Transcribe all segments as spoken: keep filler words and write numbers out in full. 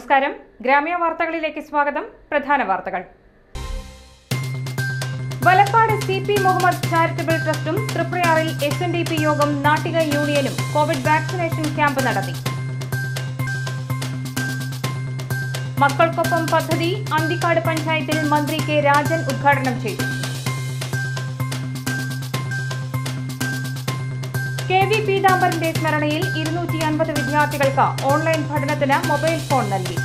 നമസ്കാരം. ഗ്രാമ്യ വാർത്തകളിലേക്ക് സ്വാഗതം. പ്രധാന വാർത്തകൾ. Valappad C P Muhammad charitable ട്രസ്റ്റും തൃപ്രയാറിൽ എസ് എൻ ഡി പി യോഗം നാട്ടിക യൂണിയനും കോവിഡ് വാക്സിനേഷൻ ക്യാമ്പ് നടത്തി. മക്കൾക്കൊപ്പം പദ്ധതി അന്തിക്കാട് പഞ്ചായത്തിൽ മന്ത്രി കെ രാജൻ ഉദ്ഘാടനം ചെയ്തു. കെ വി പീതാംബരന്റെ സ്മരണയിൽ ഇരുന്നൂറ്റി അൻപത് വിദ്യാർത്ഥികൾക്ക് ഓൺലൈൻ പഠനത്തിന് മൊബൈൽ ഫോൺ നൽകി.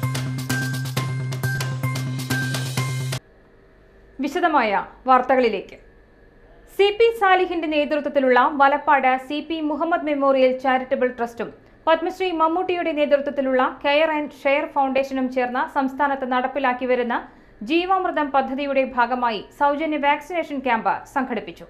വിശദമായ വാർത്തകളിലേക്ക്. സി പി സാലിഹിന്റെ നേതൃത്വത്തിലുള്ള Valappad C P Muhammad memorial charitable ട്രസ്റ്റും പത്മശ്രീ മമ്മൂട്ടിയുടെ നേതൃത്വത്തിലുള്ള കെയർ ആൻഡ് ഷെയർ ഫൗണ്ടേഷനും ചേർന്ന് സംസ്ഥാനത്ത് നടപ്പിലാക്കി വരുന്ന ജീവാമൃതം പദ്ധതിയുടെ ഭാഗമായി സൗജന്യ വാക്സിനേഷൻ ക്യാമ്പ് സംഘടിപ്പിച്ചു.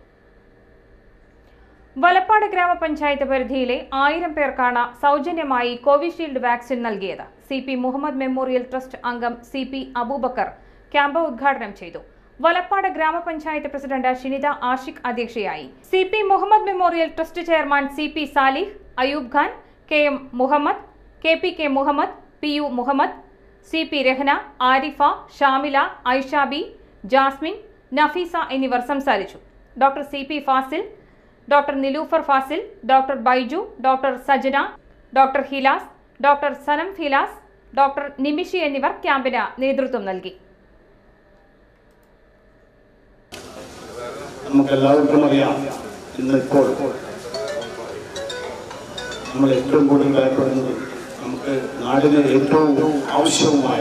വലപ്പാട് ഗ്രാമപഞ്ചായത്ത് പരിധിയിലെ ആയിരം പേർക്കാണ് സൗജന്യമായി കോവിഷീൽഡ് വാക്സിൻ നൽകിയത്. C P Muhammad memorial trust അംഗം സി പി അബൂബക്കർ ക്യാമ്പ് ഉദ്ഘാടനം ചെയ്തു. വലപ്പാട് ഗ്രാമപഞ്ചായത്ത് പ്രസിഡന്റ് ഷിനിത ആഷിഖ് അധ്യക്ഷയായി. C P Muhammad memorial trust chairman C P Salih, Ayub Khan, K M Muhammad, K P K Muhammad, P U Muhammad, C P Rahna, Arifa, Shamila, Aishabi, Jasmin, Nafeesa എന്നിവർ സംസാരിച്ചു. Doctor C P Fazil, doctor Nilufar Fazil, doctor Baiju, doctor Sajana, doctor Hilas, doctor സനം Hilas, doctor Nimishi എന്നിവർ ക്യാമ്പിന് നേതൃത്വം നൽകി. നമുക്കെല്ലാവർക്കും അറിയാം, ഇന്നിപ്പോൾ നമ്മൾ ഏറ്റവും കൂടുതൽ ഭയപ്പെടുന്നത് നമുക്ക് നാടിന് ഏറ്റവും ആവശ്യവുമായ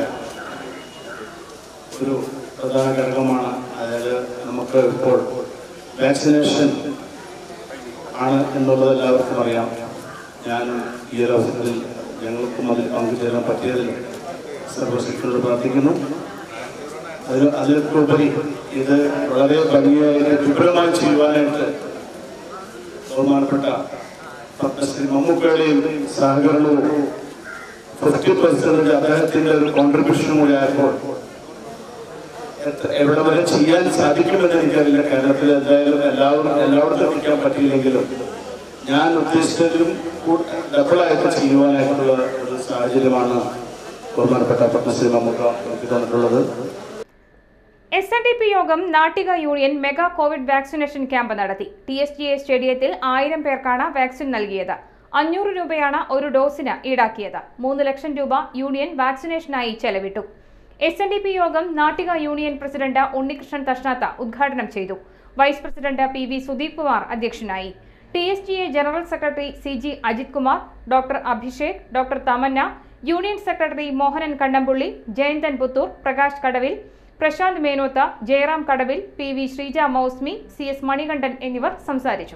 ഒരു പ്രധാന ഘടകമാണ്. അതായത് നമുക്ക് ഇപ്പോൾ വാക്സിനേഷൻ ആണ് എന്നുള്ളത് എല്ലാവർക്കും അറിയാം. ഞാനും ഈ ഒരു അവസരത്തിൽ ഞങ്ങൾക്കും അതിൽ പങ്കുചേരാൻ പറ്റിയതിൽ സർവശക്തിയോട് പ്രാർത്ഥിക്കുന്നു. അതിൽ അതിലൊക്കെ ഉപരി ഇത് വളരെ ഭംഗിയായിട്ട് വിപുലമായി ചെയ്യുവാനായിട്ട് ബഹുമാനപ്പെട്ട പത്മശ്രീ മമ്മൂക്കയുടെയും സഹകരണവും ഫിഫ്റ്റി പെർസെന്റ് അദ്ദേഹത്തിൻ്റെ ഒരു കോൺട്രിബ്യൂഷനും കൂടി ആയപ്പോൾ എവിടെ വരെ ചെയ്യാൻ സാധിക്കുമെന്ന് എനിക്കറിയില്ല. കേരളത്തിൽ എന്തായാലും എല്ലാവരും എല്ലായിടത്തും എത്തിക്കാൻ പറ്റിയില്ലെങ്കിലും ഞാൻ ഉദ്ദേശിച്ചതിലും ഡബിളായിട്ട് ചെയ്യുവാനായിട്ടുള്ള ഒരു സാഹചര്യമാണ് ബഹുമാനപ്പെട്ട പത്മശ്രീ മമ്മൂക്ക എനിക്ക് തന്നിട്ടുള്ളത്. എസ് എൻ ഡി പി യോഗം Nattika union mega Covid vaccination camp നടത്തി. ടി എസ് ജി എ സ്റ്റേഡിയത്തിൽ ആയിരം പേർക്കാണ് വാക്സിൻ നൽകിയത്. അഞ്ഞൂറ് രൂപയാണ് ഒരു ഡോസിന് ഈടാക്കിയത്. മൂന്ന് ലക്ഷം രൂപ യൂണിയൻ വാക്സിനേഷനായി ചെലവിട്ടു. എസ് എൻ ഡി പി യോഗം നാട്ടിക യൂണിയൻ പ്രസിഡന്റ് ഉണ്ണികൃഷ്ണൻ തഷ്നാത്ത ഉദ്ഘാടനം ചെയ്തു. Vice president P V Sudeep Kumar അധ്യക്ഷനായി. T S G A general secretary C G Ajith Kumar, doctor Abhishek, doctor Tamanna, union secretary Mohanan Kannampully, Jayanthan Puthur, Prakash Kadavil, Prasanth Menotha, Jayaram Kadavil, P V Sreeja Mousmi, C S Manikandan എന്നിവർ സംസാരിച്ചു.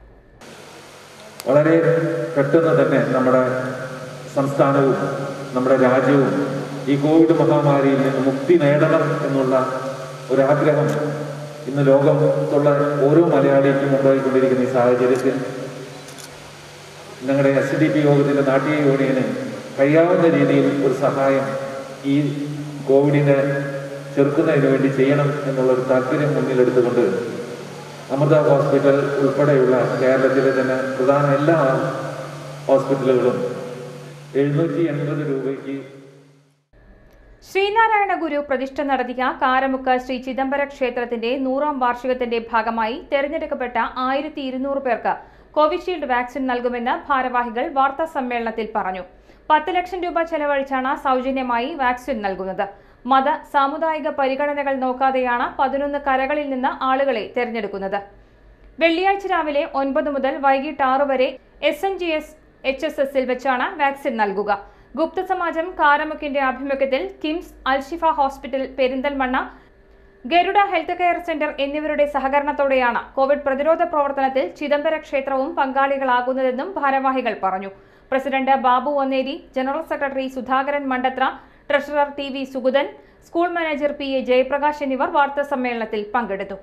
വളരെ പെട്ടെന്ന് തന്നെ നമ്മുടെ സംസ്ഥാനവും നമ്മുടെ രാജ്യവും ഈ കോവിഡ് മഹാമാരിയിൽ നിന്ന് മുക്തി നേടണം എന്നുള്ള ഒരാഗ്രഹം ഇന്ന് ലോകത്തുള്ള ഓരോ മലയാളിക്കും ഉണ്ടായിക്കൊണ്ടിരിക്കുന്ന ഈ സാഹചര്യത്തിൽ ഞങ്ങളുടെ എസ് എൻ ഡി പി യോഗത്തിൻ്റെ നാട്ടിക യൂണിയന് കഴിയാവുന്ന രീതിയിൽ ഒരു സഹായം ഈ കോവിഡിനെ ചെറുക്കുന്നതിന് വേണ്ടി ചെയ്യണം എന്നുള്ളൊരു താല്പര്യം മുന്നിലെടുത്തുകൊണ്ട് അമൃത ഹോസ്പിറ്റൽ ഉൾപ്പെടെയുള്ള കേരളത്തിലെ തന്നെ പ്രധാന എല്ലാ ഹോസ്പിറ്റലുകളും എഴുന്നൂറ്റി എൺപത് രൂപയ്ക്ക് ശ്രീനാരായണ ഗുരു പ്രതിഷ്ഠ നടത്തിയ കാരമുക്ക് ശ്രീ ചിദംബര ക്ഷേത്രത്തിന്റെ നൂറാം വാർഷികത്തിന്റെ ഭാഗമായി തെരഞ്ഞെടുക്കപ്പെട്ട ആയിരത്തി ഇരുന്നൂറ് പേർക്ക് കോവിഷീൽഡ് വാക്സിൻ നൽകുമെന്ന് ഭാരവാഹികൾ വാർത്താ സമ്മേളനത്തിൽ പറഞ്ഞു. പത്ത് ലക്ഷം രൂപ ചെലവഴിച്ചാണ് സൗജന്യമായി വാക്സിൻ നൽകുന്നത്. മത സാമുദായിക പരിഗണനകൾ നോക്കാതെയാണ് പതിനൊന്ന് കരകളിൽ നിന്ന് ആളുകളെ തെരഞ്ഞെടുക്കുന്നത്. വെള്ളിയാഴ്ച രാവിലെ ഒൻപത് മുതൽ വൈകിട്ട് ആറ് വരെ S N G S H S എസിൽ വെച്ചാണ് വാക്സിൻ നൽകുക. ഗുപ്തസമാജം കാരമുക്കിന്റെ ആഭിമുഖ്യത്തിൽ KIMS, Al Shifa hospital Perinthalmanna, Garuda health care centre എന്നിവരുടെ സഹകരണത്തോടെയാണ് കോവിഡ് പ്രതിരോധ പ്രവർത്തനത്തിൽ ചിദംബര ക്ഷേത്രവും പങ്കാളികളാകുന്നതെന്നും ഭാരവാഹികൾ പറഞ്ഞു. President Babu Onneri, general secretary Sudhakaran Mandathra, treasurer T V Suguthan, school manager P A Jayaprakash എന്നിവർ വാർത്താ സമ്മേളനത്തിൽ പങ്കെടുത്തു.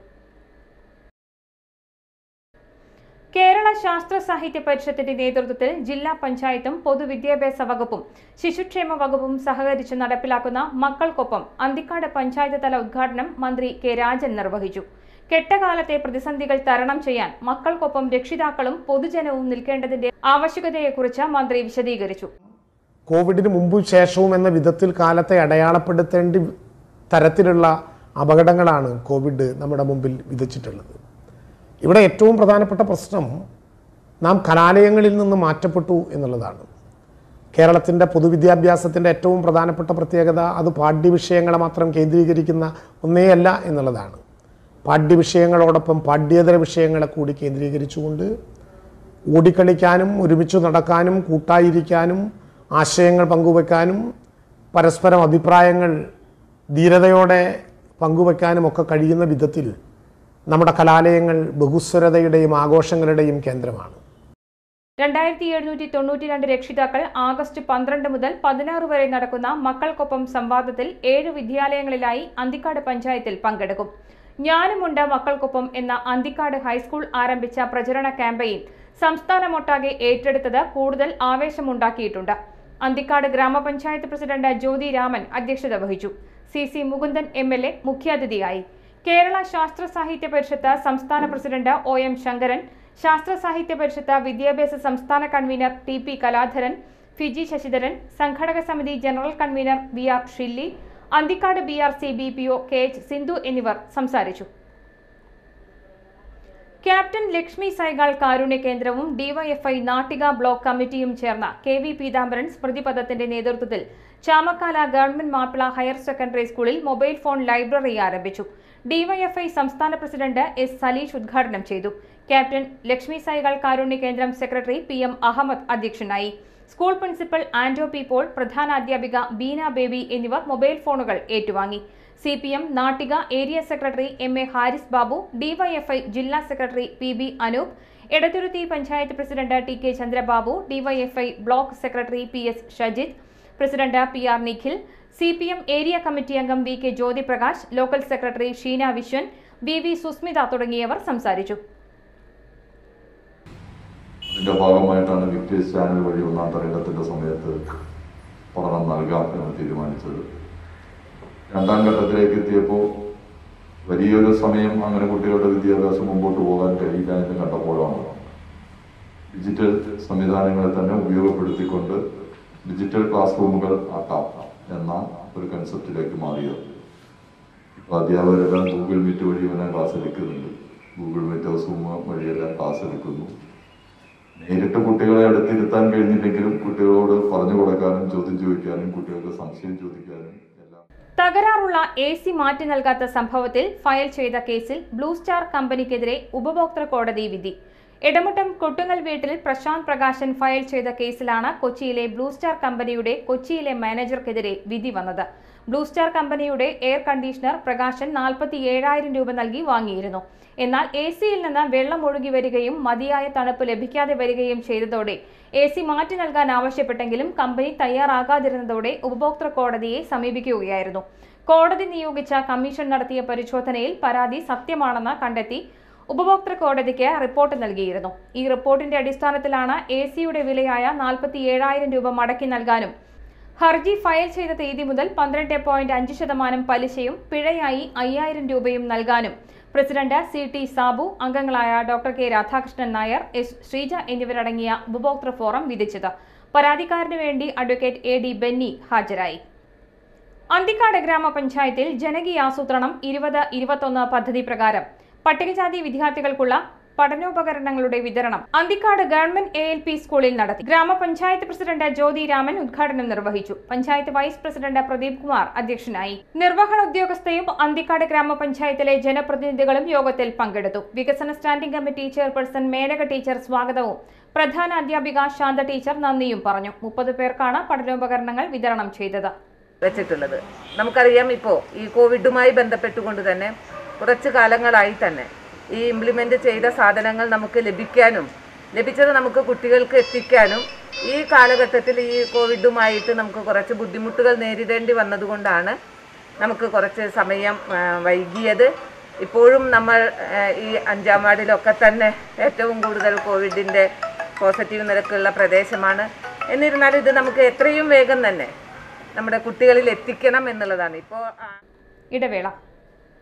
കേരള ശാസ്ത്ര സാഹിത്യ പരിഷത്തിന്റെ നേതൃത്വത്തിൽ ജില്ലാ പഞ്ചായത്തും പൊതുവിദ്യാഭ്യാസ വകുപ്പും ശിശുക്ഷേമ വകുപ്പും സഹകരിച്ച് നടപ്പിലാക്കുന്ന മക്കൾക്കൊപ്പം അന്തിക്കാട് പഞ്ചായത്ത് തല ഉദ്ഘാടനം മന്ത്രി കെ രാജൻ നിർവഹിച്ചു. കെട്ടകാലത്തെ പ്രതിസന്ധികൾ തരണം ചെയ്യാൻ മക്കൾക്കൊപ്പം രക്ഷിതാക്കളും പൊതുജനവും നിൽക്കേണ്ടതിന്റെ ആവശ്യകതയെക്കുറിച്ച് മന്ത്രി വിശദീകരിച്ചു. കോവിഡിന് മുമ്പും ശേഷവും എന്ന വിധത്തിൽ കാലത്തെ അടയാളപ്പെടുത്തേണ്ട തരത്തിലുള്ള അപകടങ്ങളാണ് കോവിഡ് നമ്മുടെ മുമ്പിൽ വിതച്ചിട്ടുള്ളത്. ഇവിടെ ഏറ്റവും പ്രധാനപ്പെട്ട പ്രശ്നം നാം കലാലയങ്ങളിൽ നിന്ന് മാറ്റപ്പെട്ടു എന്നുള്ളതാണ്. കേരളത്തിൻ്റെ പൊതുവിദ്യാഭ്യാസത്തിൻ്റെ ഏറ്റവും പ്രധാനപ്പെട്ട പ്രത്യേകത അത് പാഠ്യവിഷയങ്ങളെ മാത്രം കേന്ദ്രീകരിക്കുന്ന ഒന്നേയല്ല എന്നുള്ളതാണ്. പാഠ്യവിഷയങ്ങളോടൊപ്പം പാഠ്യേതര വിഷയങ്ങളെ കൂടി കേന്ദ്രീകരിച്ചുകൊണ്ട് ഓടിക്കളിക്കാനും ഒരുമിച്ച് നടക്കാനും കൂട്ടായിരിക്കാനും ആശയങ്ങൾ പങ്കുവെക്കാനും പരസ്പരം അഭിപ്രായങ്ങൾ ധീരതയോടെ പങ്കുവെക്കാനും ഒക്കെ കഴിയുന്ന വിധത്തിൽ നമ്മുടെ കലാലയങ്ങൾ ബഹുസ്വരതയുടെയും ആഘോഷങ്ങളുടെയും കേന്ദ്രമാണ്. രണ്ടായിരത്തി എഴുന്നൂറ്റി തൊണ്ണൂറ്റി രണ്ട് രക്ഷിതാക്കൾ ആഗസ്റ്റ് പന്ത്രണ്ട് മുതൽ പതിനാറ് വരെ നടക്കുന്ന മക്കൾക്കൊപ്പം സംവാദത്തിൽ ഏഴ് വിദ്യാലയങ്ങളിലായി അന്തിക്കാട് പഞ്ചായത്തിൽ പങ്കെടുക്കും. ഞാനുമുണ്ട് മക്കൾക്കൊപ്പം എന്ന അന്തിക്കാട് ഹൈസ്കൂൾ ആരംഭിച്ച പ്രചരണ ക്യാമ്പയിൻ സംസ്ഥാനമൊട്ടാകെ ഏറ്റെടുത്തത് കൂടുതൽ ആവേശമുണ്ടാക്കിയിട്ടുണ്ട്. അന്തിക്കാട് ഗ്രാമപഞ്ചായത്ത് പ്രസിഡന്റ് ജ്യോതി രാമൻ അധ്യക്ഷത വഹിച്ചു. C C Mukundan M L A മുഖ്യാതിഥിയായി. കേരള ശാസ്ത്ര സാഹിത്യ പരിഷത്ത് സംസ്ഥാന പ്രസിഡന്റ് ഒ എം ശങ്കരൻ, ശാസ്ത്ര സാഹിത്യ പരിഷത്ത് വിദ്യാഭ്യാസ സംസ്ഥാന കൺവീനർ ടി പി കലാധരൻ, ഫിജി ശശിധരൻ, സംഘടക സമിതി general convener V R Shilly, Anthikad B R C B P O K H Sindhu എന്നിവർ സംസാരിച്ചു. ക്യാപ്റ്റൻ ലക്ഷ്മി സൈഗാൾ കാരുണ്യ കേന്ദ്രവും ഡിവൈഎഫ്ഐ നാട്ടിക ബ്ലോക്ക് കമ്മിറ്റിയും ചേർന്ന കെ വി പീതാംബരൻ സ്മൃതിപഥത്തിന്റെ നേതൃത്വത്തിൽ Chamakkala government Mappila higher secondary സ്കൂളിൽ മൊബൈൽ ഫോൺ ലൈബ്രറി ആരംഭിച്ചു. ഡിവൈഎഫ്ഐ സംസ്ഥാന പ്രസിഡന്റ് എസ് സലീഷ് ഉദ്ഘാടനം ചെയ്തു. ക്യാപ്റ്റൻ ലക്ഷ്മി സൈഗാൾ കാരുണ്യ കേന്ദ്രം സെക്രട്ടറി പി എം അഹമ്മദ് അധ്യക്ഷനായി. School principal Anto P Paul, പ്രധാന അധ്യാപിക ബീന ബേബി എന്നിവർ മൊബൈൽ ഫോണുകൾ ഏറ്റുവാങ്ങി. C P M Nattika area secretary M A Haris Babu, DYFI ജില്ലാ secretary P B Anoop, Edathuruthy panchayat president T K Chandrababu, DYFI block secretary P S Shajith, president P R Nikhil, C P M area committee അംഗം V K Jyothiprakash, local secretary Sheena Viswan, V V Susmitha തുടങ്ങിയവർ സംസാരിച്ചു. ഇതിന്റെ ഭാഗമായിട്ടാണ് Victers channel വഴി ഒന്നാം തരംഗത്തിന്റെ സമയത്ത് പഠനം നൽകാം എന്ന് തീരുമാനിച്ചത്. രണ്ടാം ഘട്ടത്തിലേക്ക് എത്തിയപ്പോൾ വലിയൊരു സമയം അങ്ങനെ കുട്ടികളുടെ വിദ്യാഭ്യാസം മുമ്പോട്ട് പോകാൻ കഴിയില്ല എന്ന് കണ്ടപ്പോഴാണ് ഡിജിറ്റൽ സംവിധാനങ്ങളെ തന്നെ ഉപയോഗപ്പെടുത്തിക്കൊണ്ട് ഡിജിറ്റൽ ക്ലാസ് റൂമുകൾ ആക്കാം എന്ന ഒരു കൺസെപ്റ്റിലേക്ക് മാറിയത്. ഇപ്പോൾ അധ്യാപകരെല്ലാം ഗൂഗിൾ മീറ്റ് വഴി എല്ലാം ക്ലാസ് എടുക്കുന്നുണ്ട്. ഗൂഗിൾ മീറ്റോ സൂം വഴിയെല്ലാം ക്ലാസ് എടുക്കുന്നു. നേരിട്ട് കുട്ടികളെ അടുത്തിരുത്താൻ കഴിഞ്ഞില്ലെങ്കിലും കുട്ടികളോട് പറഞ്ഞു കൊടുക്കാനും ചോദ്യം ചോദിക്കാനും കുട്ടികൾക്ക് സംശയം ചോദിക്കാനും എല്ലാം. തകരാറുള്ള എ സി മാറ്റി നൽകാത്ത സംഭവത്തിൽ ഫയൽ ചെയ്ത കേസിൽ ബ്ലൂ സ്റ്റാർ കമ്പനിക്കെതിരെ ഉപഭോക്തൃ കോടതി വിധി. ഇടമുട്ടം കൊട്ടുങ്ങൽ വീട്ടിൽ പ്രശാന്ത് പ്രകാശൻ ഫയൽ ചെയ്ത കേസിലാണ് കൊച്ചിയിലെ ബ്ലൂ സ്റ്റാർ കമ്പനിയുടെ കൊച്ചിയിലെ മാനേജർക്കെതിരെ വിധി വന്നത്. ബ്ലൂ സ്റ്റാർ കമ്പനിയുടെ എയർ കണ്ടീഷണർ പ്രകാശൻ നാൽപ്പത്തി ഏഴായിരം രൂപ നൽകി വാങ്ങിയിരുന്നു. എന്നാൽ എ സിയിൽ നിന്ന് വെള്ളം ഒഴുകി വരികയും മതിയായ തണുപ്പ് ലഭിക്കാതെ വരികയും ചെയ്തതോടെ എ സി മാറ്റി നൽകാൻ ആവശ്യപ്പെട്ടെങ്കിലും കമ്പനി തയ്യാറാകാതിരുന്നതോടെ ഉപഭോക്തൃ കോടതിയെ സമീപിക്കുകയായിരുന്നു. കോടതി നിയോഗിച്ച കമ്മീഷൻ നടത്തിയ പരിശോധനയിൽ പരാതി സത്യമാണെന്ന് കണ്ടെത്തി ഉപഭോക്തൃ കോടതിക്ക് റിപ്പോർട്ട് നൽകിയിരുന്നു. ഈ റിപ്പോർട്ടിന്റെ അടിസ്ഥാനത്തിലാണ് എ സിയുടെ വിലയായ നാൽപ്പത്തി ഏഴായിരം രൂപ മടക്കി നൽകാനും ഹർജി ഫയൽ ചെയ്ത തീയതി മുതൽ പന്ത്രണ്ട് പോയിന്റ് അഞ്ച് ശതമാനം പലിശയും പിഴയായി അയ്യായിരം രൂപയും നൽകാനും പ്രസിഡന്റ് സി ടി സാബു, അംഗങ്ങളായ doctor K Radhakrishnan Nair, S Sreeja എന്നിവരടങ്ങിയ ഉപഭോക്തൃ ഫോറം വിധിച്ചത്. പരാതിക്കാരനു വേണ്ടി അഡ്വക്കേറ്റ് എ ഡി ബെന്നി ഹാജരായി. അന്തിക്കാട് ഗ്രാമപഞ്ചായത്തിൽ ജനകീയാസൂത്രണം ഇരുപത് ഇരുപത്തൊന്ന് പദ്ധതി പ്രകാരം പട്ടികജാതി വിദ്യാർത്ഥികൾക്കുള്ള പഠനോപകരണങ്ങളുടെ വിതരണം Anthikad government A L P സ്കൂളിൽ നടത്തി. ഗ്രാമപഞ്ചായത്ത് പ്രസിഡന്റ് ജ്യോതി രാമൻ ഉദ്ഘാടനം നിർവഹിച്ചു. പഞ്ചായത്ത് വൈസ് പ്രസിഡന്റ് പ്രദീപ് കുമാർ അധ്യക്ഷനായി. നിർവഹണ ഉദ്യോഗസ്ഥയും അന്തിക്കാട് ഗ്രാമപഞ്ചായത്തിലെ ജനപ്രതിനിധികളും യോഗത്തിൽ പങ്കെടുത്തു. വികസന standing committee chairperson Menaka teacher സ്വാഗതവും പ്രധാന അധ്യാപിക ശാന്ത ടീച്ചർ നന്ദിയും പറഞ്ഞു. മുപ്പത് പേർക്കാണ് പഠനോപകരണങ്ങൾ വിതരണം ചെയ്തത്. വെച്ചിട്ടുള്ളത് നമുക്കറിയാം. ഇപ്പോൾ ഈ കോവിഡുമായി ബന്ധപ്പെട്ടുകൊണ്ട് തന്നെ കുറച്ച് കാലങ്ങളായി തന്നെ ഈ ഇംപ്ലിമെൻ്റ് ചെയ്ത സാധനങ്ങൾ നമുക്ക് ലഭിക്കാനും ലഭിച്ചത് നമുക്ക് കുട്ടികൾക്ക് എത്തിക്കാനും ഈ കാലഘട്ടത്തിൽ ഈ കോവിഡുമായിട്ട് നമുക്ക് കുറച്ച് ബുദ്ധിമുട്ടുകൾ നേരിടേണ്ടി വന്നതുകൊണ്ടാണ് നമുക്ക് കുറച്ച് സമയം വൈകിയത്. ഇപ്പോഴും നമ്മൾ ഈ അഞ്ചാം വാർഡിലൊക്കെ തന്നെ ഏറ്റവും കൂടുതൽ കോവിഡിൻ്റെ പോസിറ്റീവ് നിരക്കുള്ള പ്രദേശമാണ്. എന്നിരുന്നാലും ഇത് നമുക്ക് എത്രയും വേഗം തന്നെ നമ്മുടെ കുട്ടികളിൽ എത്തിക്കണം എന്നുള്ളതാണ് ഇപ്പോൾ. ഇടവേള.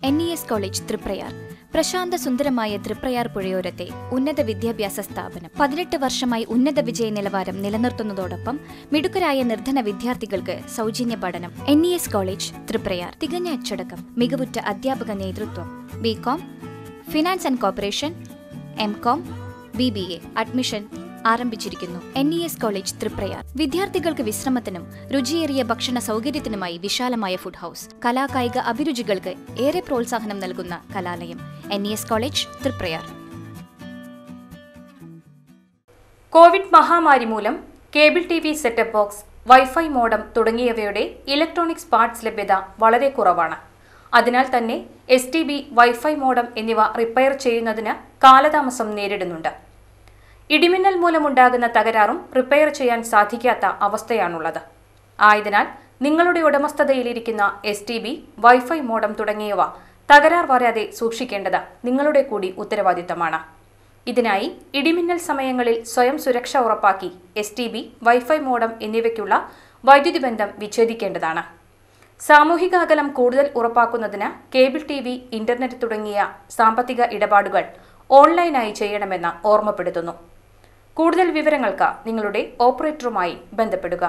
N E S college Triprayar. പ്രശാന്ത സുന്ദരമായ തൃപ്രയാർ പുഴയോരത്തെ ഉന്നത വിദ്യാഭ്യാസ സ്ഥാപനം പതിനെട്ട് വർഷമായി ഉന്നത വിജയ നിലവാരം നിലനിർത്തുന്നതോടൊപ്പം മിടുക്കരായ നിർധന വിദ്യാർത്ഥികൾക്ക് സൗജന്യ പഠനം. N E S college Triprayar. തികഞ്ഞ അച്ചടക്കം, മികവുറ്റ അധ്യാപക നേതൃത്വം. B com, finance and corporation, M com, B B A admission ആരംഭിച്ചിരിക്കുന്നു. N E S college Triprayar. വിദ്യാർത്ഥികൾക്ക് വിശ്രമത്തിനും രുചിയേറിയ ഭക്ഷണ സൗകര്യത്തിനുമായി വിശാലമായ ഫുഡ് ഹൌസ്. കലാകായിക അഭിരുചികൾക്ക് ഏറെ പ്രോത്സാഹനം നൽകുന്ന കലാലയം. N E S college Triprayar. Covid മഹാമാരി മൂലം cable T V setup box, wifi modem തുടങ്ങിയവയുടെ ഇലക്ട്രോണിക്സ് പാർട്സ് ലഭ്യത വളരെ കുറവാണ്. അതിനാൽ തന്നെ S T B, wifi modem എന്നിവ റിപ്പയർ ചെയ്യുന്നതിന് കാലതാമസം നേരിടുന്നുണ്ട്. ഇടിമിന്നൽ മൂലമുണ്ടാകുന്ന തകരാറും റിപ്പയർ ചെയ്യാൻ സാധിക്കാത്ത അവസ്ഥയാണുള്ളത്. ആയതിനാൽ നിങ്ങളുടെ ഉടമസ്ഥതയിലിരിക്കുന്ന S T B, wifi modem തുടങ്ങിയവ തകരാർ വരാതെ സൂക്ഷിക്കേണ്ടത് നിങ്ങളുടെ കൂടി ഉത്തരവാദിത്തമാണ്. ഇതിനായി ഇടിമിന്നൽ സമയങ്ങളിൽ സ്വയം സുരക്ഷ ഉറപ്പാക്കി S T B, wifi modem എന്നിവയ്ക്കുള്ള വൈദ്യുതി ബന്ധം വിച്ഛേദിക്കേണ്ടതാണ്. സാമൂഹിക അകലം കൂടുതൽ ഉറപ്പാക്കുന്നതിന് കേബിൾ ടി വി, ഇന്റർനെറ്റ് തുടങ്ങിയ സാമ്പത്തിക ഇടപാടുകൾ ഓൺലൈനായി ചെയ്യണമെന്ന് ഓർമ്മപ്പെടുത്തുന്നു. കൂടുതൽ വിവരങ്ങൾക്ക് നിങ്ങളുടെ ഓപ്പറേറ്ററുമായി ബന്ധപ്പെടുക.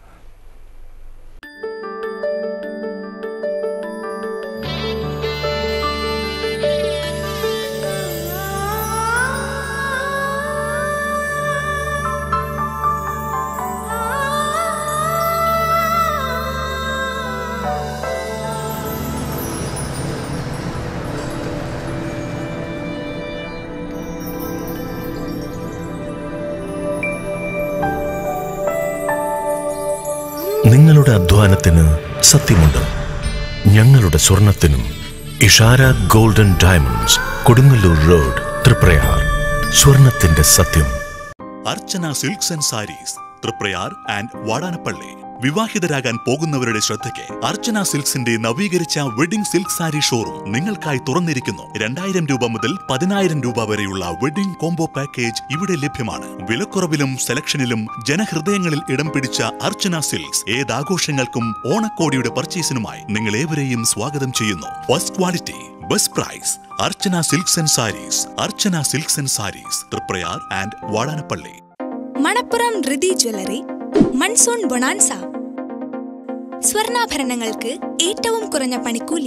നിങ്ങളുടെ അധ്വാനത്തിന് സത്യമുണ്ട്. ഞങ്ങളുടെ സ്വർണത്തിനും. Ishara golden diamonds, Kodungallur road, Triprayar. സ്വർണത്തിന്റെ സത്യം. Archana silks and sarees, Triprayar and Vadanappally. വിവാഹിതരാകാൻ പോകുന്നവരുടെ ശ്രദ്ധയ്ക്ക് അർച്ചന സിൽക്സിന്റെ നവീകരിച്ച വെഡിംഗ് സിൽക്ക് സാരി ഷോറൂം നിങ്ങൾക്കായി തുറന്നിരിക്കുന്നു. രണ്ടായിരം രൂപ മുതൽ പതിനായിരം രൂപ വരെയുള്ള വെഡിംഗ് കോംബോ പാക്കേജ് ഇവിടെ ലഭ്യമാണ്. വിലക്കുറവിലും സെലക്ഷനിലും ജനഹൃദയങ്ങളിൽ ഇടം പിടിച്ച അർച്ചന സിൽക്സ് ഏതാഘോഷങ്ങൾക്കും ഓണക്കോടിയുടെ പർച്ചേസിനുമായി നിങ്ങൾ ഏവരെയും സ്വാഗതം ചെയ്യുന്നു. First quality, best price. Archana silks and sarees. Archana silks and sarees, Triprayar and Vadanappally. Manappuram Rithi jewellery monsoon bonanza. സ്വർണ്ണാഭരണങ്ങൾക്ക് ഏറ്റവും കുറഞ്ഞ പണിക്കൂലി.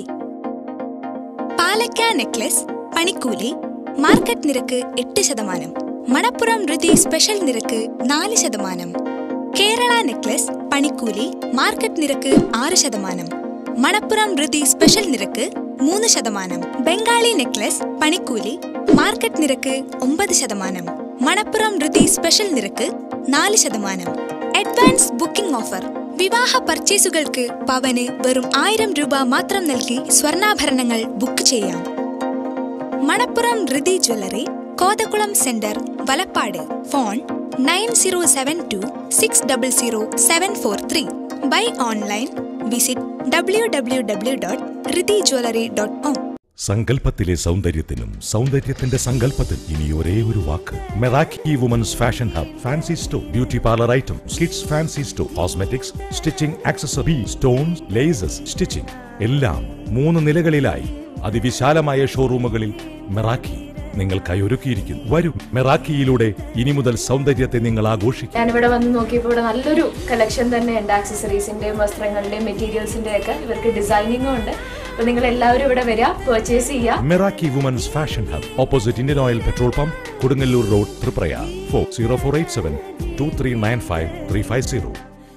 പാലക്ക നെക്ലസ് പണിക്കൂലി മാർക്കറ്റ് നിരക്ക് എട്ട് ശതമാനം. മണപ്പുറം ഋതി സ്പെഷ്യൽ നിരക്ക് നാല് ശതമാനം. കേരള നെക്ലസ് പണിക്കൂലി മാർക്കറ്റ് നിരക്ക് ആറ് ശതമാനം. മണപ്പുറം ഋതി സ്പെഷ്യൽ നിരക്ക് മൂന്ന് ശതമാനം. ബംഗാളി നെക്ലസ് പണിക്കൂലി മാർക്കറ്റ് നിരക്ക് ഒമ്പത് ശതമാനം. മണപ്പുറം ഋതി സ്പെഷ്യൽ നിരക്ക് നാല് ശതമാനം. Advance booking offer. വിവാഹ പർച്ചേസുകൾക്ക് പവന് വെറും ആയിരം രൂപ മാത്രം നൽകി സ്വർണ്ണാഭരണങ്ങൾ ബുക്ക് ചെയ്യാം. Manappuram Rithi jewellery, Kothakulam centre, Valappad. Phone nine zero seven two six double zero seven four three. Buy online. Visit W W W dot Rithi jewellery dot com. സങ്കല്പത്തിലെ സൗന്ദര്യത്തിനും സൗന്ദര്യത്തിന്റെ സങ്കല്പത്തിൽ ഇനി ഒരേ ഒരു വാക്ക്. Meraki women's fashion hub, fancy store, beauty parlour items, kids fancy store, cosmetics, stitching, accessory, stones, laces, stitching എല്ലാം മൂന്ന് നിലകളിലായി അതിവിശാലമായ ഷോറൂമുകളിൽ മെറാക്കി നിങ്ങൾക്കായി ഒരുക്കിയിരിക്കുന്നു. വരൂ, മെറാക്കിയിലൂടെ ഇനി മുതൽ സൗന്ദര്യത്തെ നിങ്ങൾ ആഘോഷിക്കും. ഞാനിവിടെ വന്ന് നോക്കിയപ്പോൾ ഇവിടെ നല്ലൊരു കളക്ഷൻ തന്നെ ഉണ്ട്. ആക്സസറീസിന്റെയും വസ്ത്രങ്ങളുടെയും മെറ്റീരിയൽസിന്റെയും ഒക്കെ ഇവർക്ക് ഡിസൈനിങ്ങും ഉണ്ട്. അപ്പോൾ നിങ്ങൾ എല്ലാവരും ഇവിടെ വരിക, പർച്ചേസ് ചെയ്യുക. Meraki women's fashion hub, opposite Indian oil petrol pump, Kodungallur road, Triprayar. Four zero four eight seven two three nine five three five zero.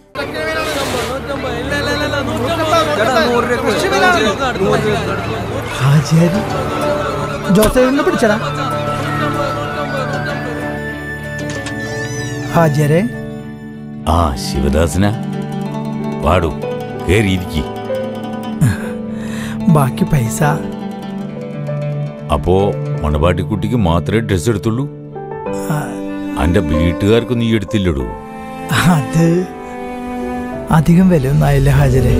ജോസഫിനെ പിടിച്ചടാ. ഹാജരെ. ആ ശിവദാസന, പാടൂ, കേറിയിരിക്കി. ബാക്കി പൈസ. അപ്പോ മണവാട്ടിക്കുട്ടിക്ക് മാത്രമേ ഡ്രസ് എടുത്തുള്ളൂ? അന്റെ വീട്ടുകാർക്ക് നീ എടുത്തില്ലടൂ? അത് അധികം വിലയൊന്നും ആയില്ല ഹാജരെ.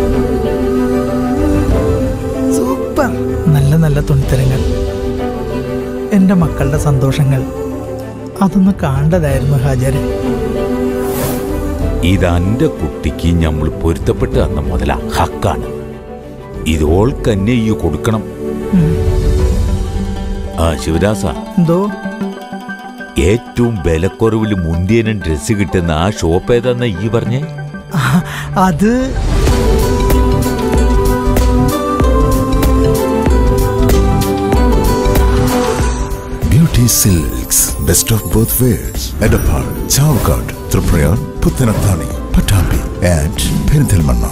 സൂപ്പർ നല്ല നല്ല തുണിത്തരങ്ങൾ, എൻ്റെ മക്കളുടെ സന്തോഷങ്ങൾ, അതൊന്ന് കാണേണ്ടതായിരുന്നു ഹാജരെ. ഇത് എന്റെ കുട്ടിക്ക് നമ്മൾ പൊരുത്തപ്പെട്ട് തന്ന മുതല ഹക്കാണ്. ഇതോൾക്കന്നെ ഈ കൊടുക്കണം. ആ ശിവദാസ, എന്തോ ഏറ്റവും വിലക്കുറവിൽ മുന്തിയനും ഡ്രസ് കിട്ടുന്ന ആ ഷോപ്പ് ഏതാന്ന ഈ പറഞ്ഞേ? അത് Beauty Silks, best of both worlds. Edapar, Chavkad, Tripura, Puttanathani, Patambi, and Perinthalmanna.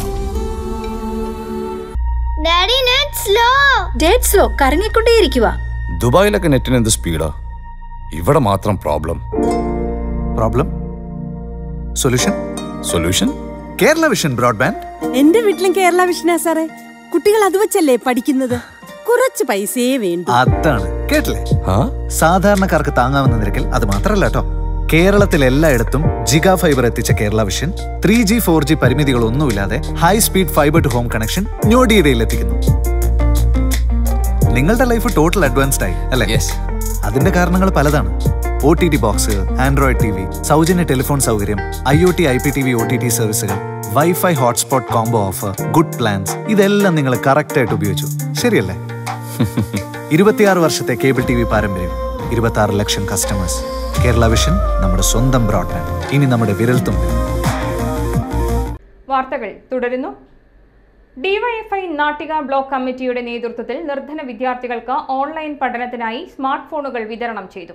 Daddy, net slow. Dead slow, കറങ്ങിക്കൊണ്ടേയിരിക്കുക. ദുബായിലൊക്കെ നെറ്റിന് എന്ത് സ്പീഡാ, ഇവിടെ മാത്രം problem. Problem solution solution Kerala vision broadband. എന്റെ വീട്ടിലും കേരള വിഷനാ സാറേ. കുട്ടികൾ അത് വെച്ചല്ലേ പഠിക്കുന്നത്. കുറച്ച് പൈസയെ വേണ്ടു. അതാണ് കേട്ടില്ലേ? സാധാരണക്കാർക്ക് താങ്ങാവുന്ന നിരക്കിൽ. അത് മാത്രല്ല കേട്ടോ, കേരളത്തിൽ എല്ലായിടത്തും ജിഗാ ഫൈബർ എത്തിച്ച Kerala vision three G four G പരിമിതികളൊന്നുമില്ലാതെ high speed fibre to home connection ഞൊടിയിടയിൽ എത്തിക്കുന്നു. നിങ്ങളുടെ ലൈഫ് ടോട്ടൽ അഡ്വാൻസ്ഡ് ആയി അല്ലേ? അതിന്റെ കാരണങ്ങൾ പലതാണ്. O T T box, android T V, സൗജന്യ ടെലിഫോൺ സൗകര്യം, I O T I P T V O T T സർവീസുകൾ, wifi hotspot combo offer, good plans, ഇതെല്ലാം നിങ്ങൾ കറക്റ്റ് ആയിട്ട് ഉപയോഗിച്ചു, ശരിയല്ലേ? ഇരുപത്തിയാറ് വർഷത്തെ കേബിൾ ടി വി പാരമ്പര്യം, ഇരുപത്തി ആറ് ലക്ഷം കസ്റ്റമേഴ്സ്. കേരള വിഷൻ നമ്മുടെ സ്വന്തം ബ്രോഡ്ബാൻഡ്, ഇനി നമ്മുടെ വിരൽത്തുമ്പിൽ. വാർത്തകൾ തുടരുന്നു. ഡിവൈഎഫ്ഐ നാട്ടിക ബ്ലോക്ക് കമ്മിറ്റിയുടെ നേതൃത്വത്തിൽ നിർധന വിദ്യാർത്ഥികൾക്ക് ഓൺലൈൻ പഠനത്തിനായി സ്മാർട്ട് ഫോണുകൾ വിതരണം ചെയ്തു.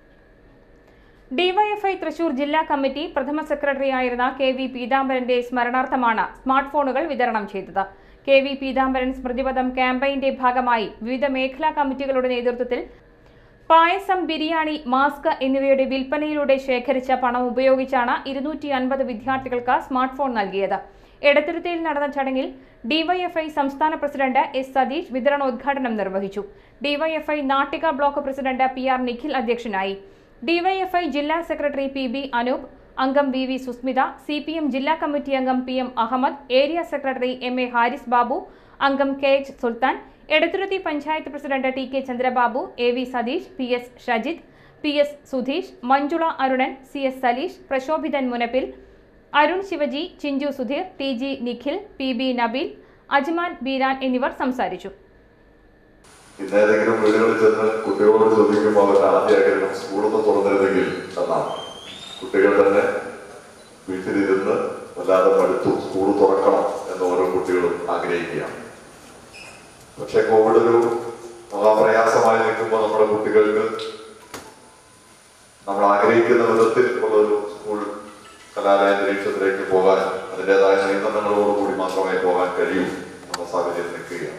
ഡിവൈഎഫ്ഐ തൃശൂർ ജില്ലാ കമ്മിറ്റി പ്രഥമ സെക്രട്ടറിയായിരുന്ന കെ വി പീതാംബരന്റെ സ്മരണാർത്ഥമാണ് സ്മാർട്ട് ഫോണുകൾ വിതരണം ചെയ്തത്. കെ വി പീതാംബരൻ സ്മൃതിപഥം ക്യാമ്പയിന്റെ ഭാഗമായി വിവിധ മേഖലാ കമ്മിറ്റികളുടെ നേതൃത്വത്തിൽ പായസം, ബിരിയാണി, മാസ്ക് എന്നിവയുടെ വിൽപ്പനയിലൂടെ ശേഖരിച്ച പണം ഉപയോഗിച്ചാണ് ഇരുന്നൂറ്റി അൻപത് വിദ്യാർത്ഥികൾക്ക് സ്മാർട്ട് ഫോൺ നൽകിയത്. എടത്തുരുത്തിയിൽ നടന്ന ചടങ്ങിൽ ഡിവൈഎഫ്ഐ സംസ്ഥാന പ്രസിഡന്റ് എസ് സതീഷ് വിതരണോദ്ഘാടനം നിർവഹിച്ചു. DYFI Nattika block president P R Nikhil അധ്യക്ഷനായി. ഡിവൈഎഫ്ഐ ജില്ലാ സെക്രട്ടറി പി ബി അനൂപ്, അംഗം V V Susmitha, C P M ജില്ലാ കമ്മിറ്റി അംഗം P M Ahammed, area secretary M A Haris Babu, അംഗം K H Sulthan, Edathuruthy panchayat president T K Chandrababu, A V Satheesh, P S Shajith, P S Sudheesh, Manjula Arunan, C S Saleesh, Prashobhithan Munappil, Arun Shivaji, Chinchu Sudheer, T G Nikhil, P B Nabeel, Ajman Beeran എന്നിവർ സംസാരിച്ചു. ഇന്നേതെങ്കിലും വീടുകളിൽ ചെന്ന് കുട്ടികളോട് ചോദിക്കുമ്പോൾ അവരുടെ ആദ്യ ആഗ്രഹം സ്കൂളൊന്ന് തുറന്നിരുന്നെങ്കിൽ എന്നാണ്. കുട്ടികൾ തന്നെ വീട്ടിലിരുന്ന് വല്ലാതെ പഠിത്തു, സ്കൂൾ തുറക്കണം എന്ന് ഓരോ കുട്ടികളും ആഗ്രഹിക്കുകയാണ്. പക്ഷെ കോവിഡ് ഒരു മഹാപ്രയാസമായി നിൽക്കുമ്പോൾ നമ്മുടെ കുട്ടികൾക്ക് നമ്മൾ ആഗ്രഹിക്കുന്ന വിധത്തിൽ ഉള്ളൊരു സ്കൂൾ കലാലയ അന്തരീക്ഷത്തിലേക്ക് പോകാൻ അതിൻ്റെതായ നിയന്ത്രണങ്ങളോടുകൂടി മാത്രമേ പോകാൻ കഴിയൂ എന്ന സാഹചര്യം നിൽക്കുകയാണ്.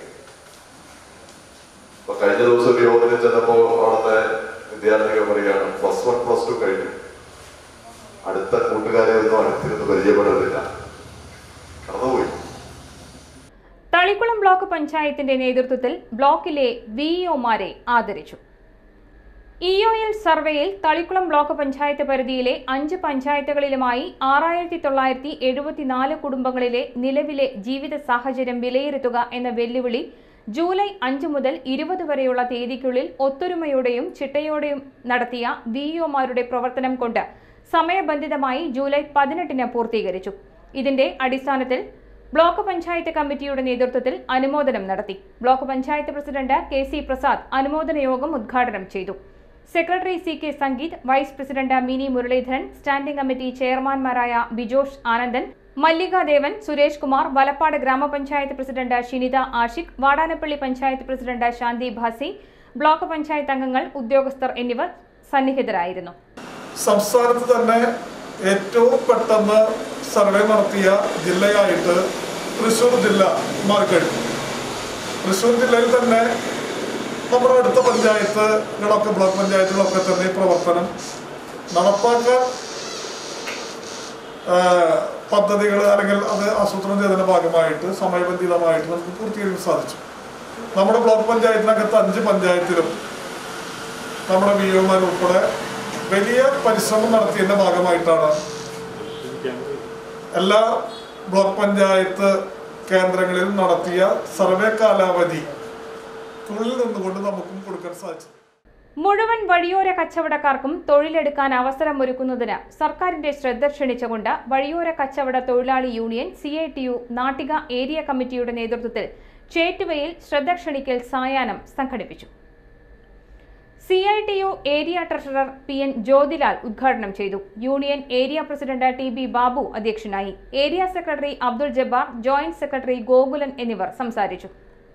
അപ്പൊ കഴിഞ്ഞ ദിവസം ഒരു യോഗത്തിൽ ചെന്നപ്പോൾ അവിടുത്തെ വിദ്യാർത്ഥികൾ പറയുകയാണ്, പ്ലസ് വൺ പ്ലസ് ടു കഴിഞ്ഞു, അടുത്ത കൂട്ടുകാരെ ഒന്നും അടുത്തിരുന്ന് പരിചയപ്പെടുന്നില്ല, കടന്നുപോയി. തളിക്കുളം ബ്ലോക്ക് പഞ്ചായത്തിന്റെ നേതൃത്വത്തിൽ ബ്ലോക്കിലെ വിഇഒമാരെ ആദരിച്ചു. ഇ ഒ എൽ സർവേയിൽ തളിക്കുളം ബ്ലോക്ക് പഞ്ചായത്ത് പരിധിയിലെ അഞ്ച് പഞ്ചായത്തുകളിലുമായി ആറായിരത്തി തൊള്ളായിരത്തി എഴുപത്തിനാല് കുടുംബങ്ങളിലെ നിലവിലെ ജീവിത സാഹചര്യം വിലയിരുത്തുക എന്ന വെല്ലുവിളി ജൂലൈ അഞ്ച് മുതൽ ഇരുപത് വരെയുള്ള തീയതിക്കുള്ളിൽ ഒത്തൊരുമയോടെയും ചിട്ടയോടെയും നടത്തിയ വിഇഒമാരുടെ പ്രവർത്തനം കൊണ്ട് സമയബന്ധിതമായി ജൂലൈ പതിനെട്ടിന് പൂർത്തീകരിച്ചു. ഇതിന്റെ അടിസ്ഥാനത്തിൽ ബ്ലോക്ക് പഞ്ചായത്ത് കമ്മിറ്റിയുടെ നേതൃത്വത്തിൽ അനുമോദനം നടത്തി. Block panchayat president K C Prasad അനുമോദന യോഗം ഉദ്ഘാടനം ചെയ്തു. Secretary C K Sangeeth, vice president Mini Muraleedharan, standing committee ചെയർമാൻമാരായ ബിജോഷ് ആനന്ദൻ, മല്ലിക ദേവൻ, സുരേഷ് കുമാർ, വലപ്പാട് ഗ്രാമപഞ്ചായത്ത് president Shinitha Ashiq, Vadanappally panchayat president Shanthi Bhasi, block panchayat അംഗങ്ങൾ, ഉദ്യോഗസ്ഥർ എന്നിവർ സന്നിഹിതരായിരുന്നു. സംസ്ഥാനത്ത് തന്നെ ഏറ്റവും പെട്ടെന്ന് സർവേ നടത്തിയ ജില്ലയായിട്ട് തൃശ്ശൂർ ജില്ല മാറിക്കഴിഞ്ഞു. തൃശ്ശൂർ ജില്ലയിൽ തന്നെ നമ്മുടെ അടുത്ത പഞ്ചായത്തുകളൊക്കെ ബ്ലോക്ക് പഞ്ചായത്തുകളൊക്കെ തന്നെ പ്രവർത്തനം നടപ്പാക്കാൻ പദ്ധതികൾ അല്ലെങ്കിൽ അത് ആസൂത്രണം ചെയ്തതിൻ്റെ ഭാഗമായിട്ട് സമയബന്ധിതമായിട്ട് നമുക്ക് പൂർത്തീകരിക്കാൻ സാധിച്ചു. നമ്മുടെ ബ്ലോക്ക് പഞ്ചായത്തിനകത്ത് അഞ്ച് പഞ്ചായത്തിലും നമ്മുടെ വി ഒമാർ ഉൾപ്പെടെ വലിയ പരിശ്രമം നടത്തിയതിൻ്റെ ഭാഗമായിട്ടാണ് എല്ലാ ബ്ലോക്ക് പഞ്ചായത്ത് കേന്ദ്രങ്ങളിൽ നടത്തിയ സർവേ കാലാവധി തൊഴിൽ നിന്നുകൊണ്ട് നമുക്കും കൊടുക്കാൻ സാധിച്ചു. മുഴുവൻ വഴിയോര കച്ചവടക്കാർക്കും തൊഴിലെടുക്കാൻ അവസരമൊരുക്കുന്നതിന് സർക്കാരിന്റെ ശ്രദ്ധ ക്ഷണിച്ചുകൊണ്ട് വഴിയോര കച്ചവട തൊഴിലാളി union C I T U Nattika area കമ്മിറ്റിയുടെ നേതൃത്വത്തിൽ ചേറ്റുവയിൽ ശ്രദ്ധ ക്ഷണിക്കൽ സായാഹ്നം സംഘടിപ്പിച്ചു. C I T U area treasurer P N Jyothilal ഉദ്ഘാടനം ചെയ്തു. Union area president T B Babu അധ്യക്ഷനായി. Area secretary Abdul Jabbar, joint secretary Gokulan എന്നിവർ സംസാരിച്ചു.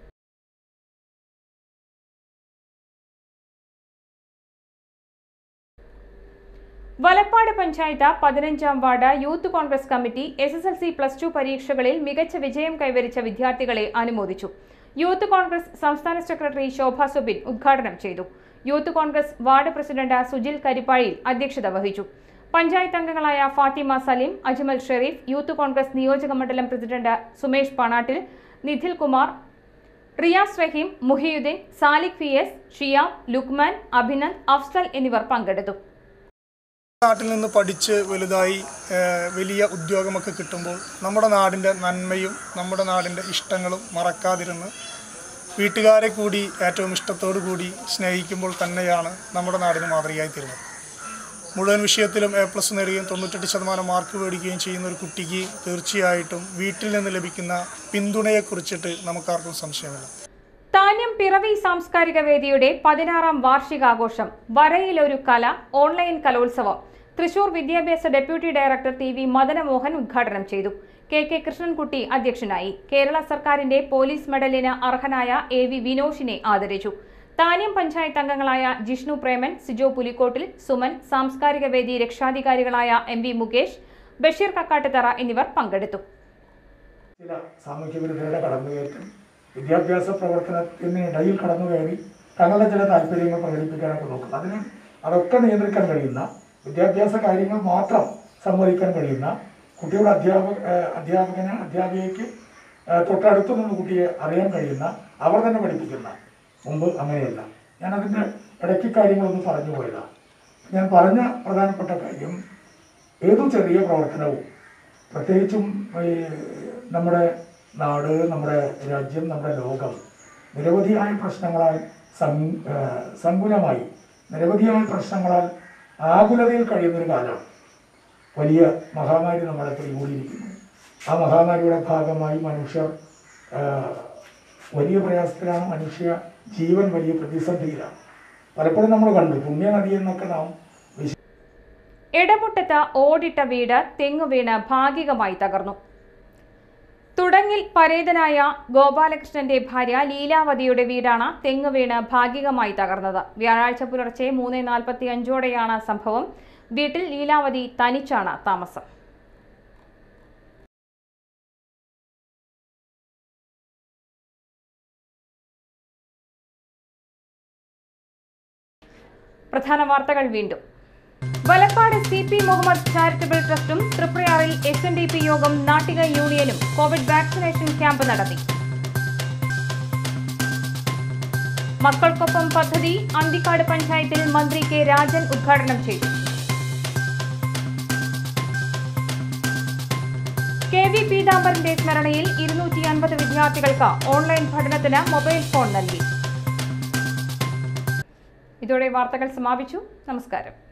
വലപ്പാട് പഞ്ചായത്ത് പതിനഞ്ചാം ward youth Congress committee S S L C plus two പരീക്ഷകളിൽ മികച്ച വിജയം കൈവരിച്ച വിദ്യാർത്ഥികളെ അനുമോദിച്ചു. യൂത്ത് കോൺഗ്രസ് സംസ്ഥാന സെക്രട്ടറി ശോഭ സുബിൻ ഉദ്ഘാടനം ചെയ്തു. Youth Congress ward president Sujil Karippazhil അധ്യക്ഷത വഹിച്ചു. പഞ്ചായത്ത് അംഗങ്ങളായ ഫാത്തിമ സലീം, അജ്മൽ ഷെരീഫ്, യൂത്ത് കോൺഗ്രസ് നിയോജക മണ്ഡലം പ്രസിഡന്റ് സുമേഷ് പണാട്ടിൽ, നിധിൽ കുമാർ, റിയാസ് റഹീം, മുഹിയുദ്ദീൻ, സാലിഖ് ഫി എസ്, ഷിയാം, ലുക്മാൻ, അഭിനന്ദ്, അഫ്സൽ എന്നിവർ പങ്കെടുത്തു. നാട്ടിൽ നിന്ന് പഠിച്ച് വലുതായി വലിയ ഉദ്യോഗമൊക്കെ കിട്ടുമ്പോൾ നമ്മുടെ നാടിൻ്റെ നന്മയും നമ്മുടെ നാടിൻ്റെ ഇഷ്ടങ്ങളും മറക്കാതിരുന്ന് വീട്ടുകാരെ കൂടി ഏറ്റവും ഇഷ്ടത്തോടു കൂടി സ്നേഹിക്കുമ്പോൾ തന്നെയാണ് നമ്മുടെ നാടിന് മാതൃകയായി തീരുന്നത്. മുഴുവൻ വിഷയത്തിലും എ പ്ലസ് നേടുകയും തൊണ്ണൂറ്റെട്ട് ശതമാനം മാർക്ക് മേടിക്കുകയും ചെയ്യുന്ന ഒരു കുട്ടിക്ക് തീർച്ചയായിട്ടും വീട്ടിൽ നിന്ന് ലഭിക്കുന്ന പിന്തുണയെക്കുറിച്ചിട്ട് നമുക്കാർക്കും സംശയമില്ല. താന്യം പിറവി സാംസ്കാരിക വേദിയുടെ പതിനാറാം വാർഷികാഘോഷം വരയിലൊരു കല ഓൺലൈൻ കലോത്സവം തൃശൂർ വിദ്യാഭ്യാസ deputy director T V Madanamohan ഉദ്ഘാടനം ചെയ്തു. കെ കെ കൃഷ്ണൻകുട്ടി അധ്യക്ഷനായി. കേരള സർക്കാരിന്റെ പോലീസ് മെഡലിന് അർഹനായ എ വി വിനോഷിനെ ആദരിച്ചു. താന്യം പഞ്ചായത്ത് അംഗങ്ങളായ ജിഷ്ണു പ്രേമൻ, സിജോ പുലിക്കോട്ടിൽ, സുമൻ, സാംസ്കാരിക വേദി രക്ഷാധികാരികളായ എം വി മുകേഷ്, ബഷീർ കക്കാട്ടുതറ എന്നിവർ പങ്കെടുത്തു. ചില സാമൂഹ്യ വിരുദ്ധരുടെ കടന്നുകയറ്റം വിദ്യാഭ്യാസ പ്രവർത്തനത്തിനിടയിൽ കടന്നു കയറി തങ്ങളുടെ ചില താല്പര്യങ്ങൾ പ്രകടിപ്പിക്കാനൊക്കെ നോക്കും. അതിന് അതൊക്കെ നിയന്ത്രിക്കാൻ കഴിയുന്ന, വിദ്യാഭ്യാസ കാര്യങ്ങൾ മാത്രം സമ്മതിക്കാൻ കഴിയുന്ന, കുട്ടിയുടെ അധ്യാപക അധ്യാപകന് അധ്യാപികയ്ക്ക് തൊട്ടടുത്തു നിന്ന് കുട്ടിയെ അറിയാൻ കഴിയുന്ന, അവർ തന്നെ പഠിപ്പിക്കുന്ന. മുമ്പ് അങ്ങനെയല്ല. ഞാനതിൻ്റെ ഇടയ്ക്ക് കാര്യങ്ങളൊന്നും പറഞ്ഞു പോയതാണ്. ഞാൻ പറഞ്ഞ പ്രധാനപ്പെട്ട കാര്യം, ഏതു ചെറിയ പ്രവർത്തനവും പ്രത്യേകിച്ചും ഈ നമ്മുടെ നാട്, നമ്മുടെ രാജ്യം, നമ്മുടെ ലോകം നിരവധിയായ പ്രശ്നങ്ങളാൽ സങ്കുലമായി നിരവധിയായ പ്രശ്നങ്ങളാൽ ആകുലതയിൽ കഴിയുന്നൊരു കാലമാണ്. വലിയ മഹാമാരി നമ്മളെ പിടികൂടിയിരിക്കുന്നു. ആ മഹാമാരിയുടെ ഭാഗമായി മനുഷ്യർ വലിയ പ്രയാസത്തിലാണ്. മനുഷ്യ ജീവൻ വലിയ പ്രതിസന്ധിയിലാണ്. പലപ്പോഴും നമ്മൾ കണ്ടു പുണ്യനദി എന്നൊക്കെ നാം ഇടമുട്ടത്ത് ഓടിട്ട വീട് തെങ്ങുവീണ് ഭാഗികമായി തകർന്നു. തുടങ്ങിൽ പരേതനായ ഗോപാലകൃഷ്ണന്റെ ഭാര്യ ലീലാവതിയുടെ വീടാണ് തെങ്ങുവീണ് ഭാഗികമായി തകർന്നത്. വ്യാഴാഴ്ച പുലർച്ചെ മൂന്ന് നാൽപ്പത്തി അഞ്ചോടെയാണ് സംഭവം. വീട്ടിൽ ലീലാവതി തനിച്ചാണ് താമസം. പ്രധാന വാർത്തകൾ വീണ്ടും. Valappad C P Muhammad charitable ട്രസ്റ്റും തൃപ്രയാറിൽ എസ് എൻ ഡി പി യോഗം നാട്ടിക യൂണിയനും കോവിഡ് വാക്സിനേഷൻ ക്യാമ്പ് നടത്തി. മക്കൾക്കൊപ്പം പദ്ധതി അന്തിക്കാട് പഞ്ചായത്തിൽ മന്ത്രി കെ രാജൻ ഉദ്ഘാടനം ചെയ്തു. കെ വി പീതാംബരന്റെ സ്മരണയിൽ ഇരുന്നൂറ്റി അൻപത് വിദ്യാർത്ഥികൾക്ക് ഓൺലൈൻ പഠനത്തിന് മൊബൈൽ ഫോൺ നൽകി. ഇതോടെ വാർത്തകൾ സമാപിച്ചു. നമസ്കാരം.